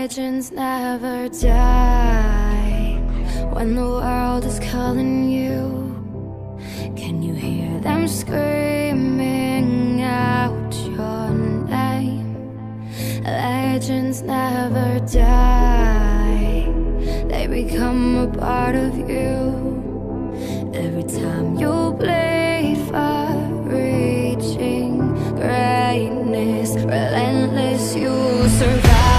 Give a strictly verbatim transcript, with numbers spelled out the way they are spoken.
Legends never die. When the world is calling you, can you hear them screaming out your name? Legends never die. They become a part of you. Every time you bleed for reaching greatness, relentless, you survive.